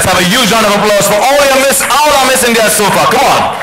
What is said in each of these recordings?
have a huge round of applause for all our missing guests so far. Come on.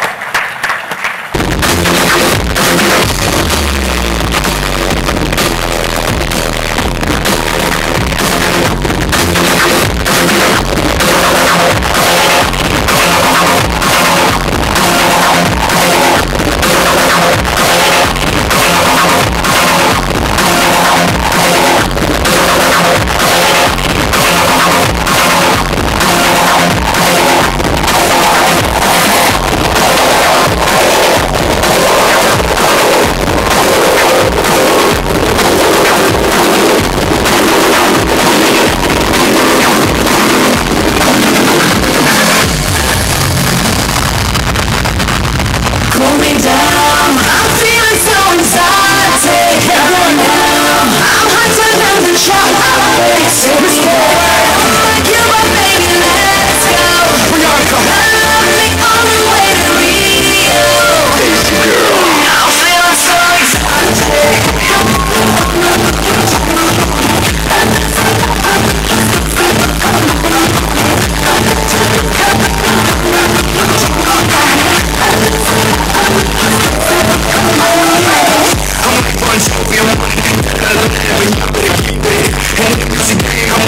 I'm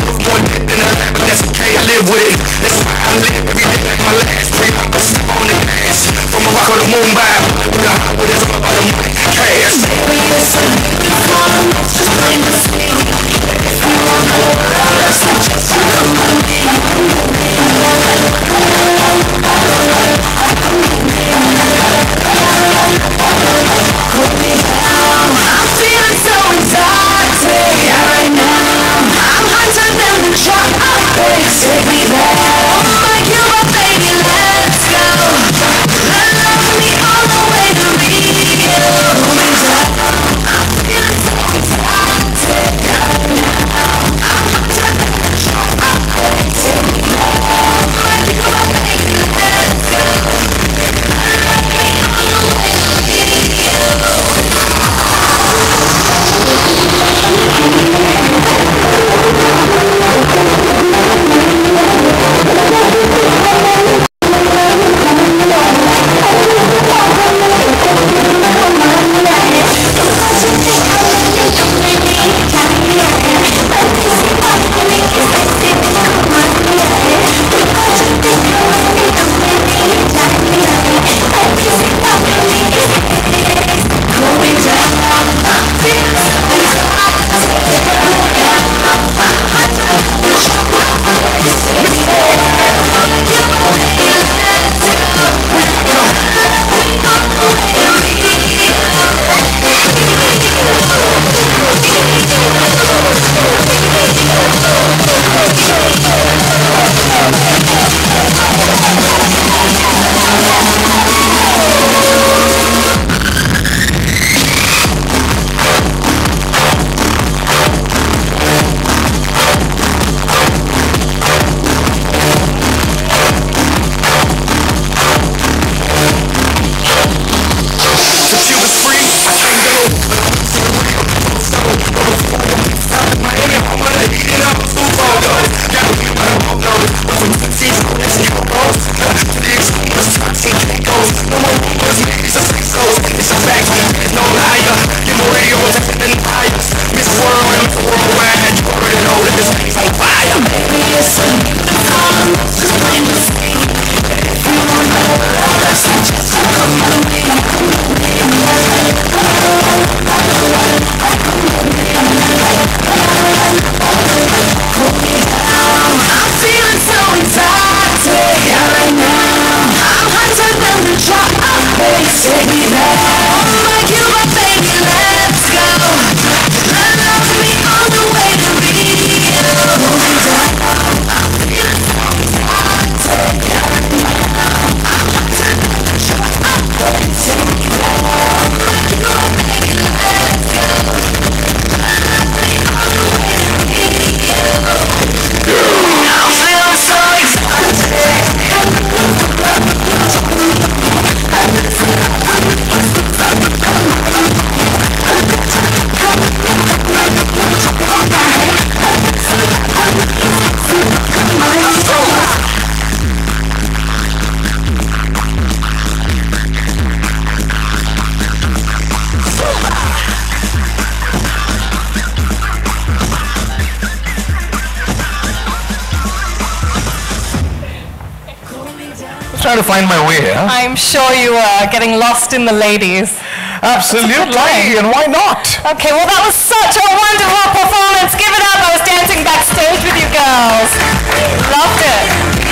Trying to find my way, huh? I'm sure you were getting lost in the ladies. Absolutely, and why not? Okay, well that was such a wonderful performance. Give it up. I was dancing backstage with you girls. Loved it.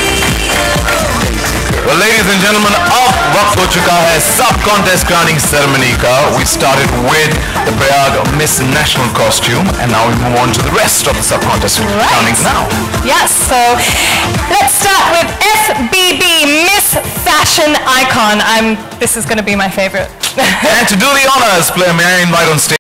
Well, ladies and gentlemen, अब वक्त हो चुका है सब contest crowning ceremony का. We started with the Prayag Miss National costume, and now we move on to the rest of the sub contest crownings now. Yes, so let's start with SBB, Miss Fashion Icon. This is going to be my favorite. And to do the honors, player, may I invite on stage